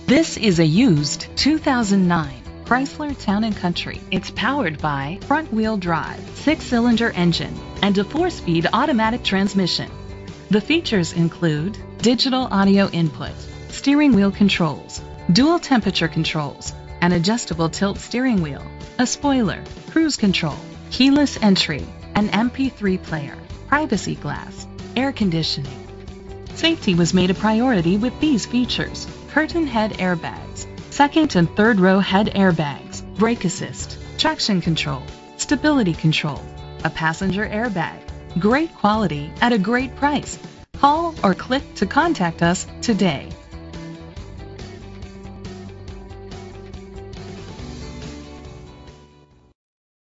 This is a used 2009 Chrysler Town & Country. It's powered by front-wheel drive, 6-cylinder engine, and a 4-speed automatic transmission. The features include digital audio input, steering wheel controls, dual temperature controls, an adjustable tilt steering wheel, a spoiler, cruise control, keyless entry, an MP3 player, privacy glass, air conditioning. Safety was made a priority with these features: curtain head airbags, second and third row head airbags, brake assist, traction control, stability control, a passenger airbag. Great quality at a great price. Call or click to contact us today.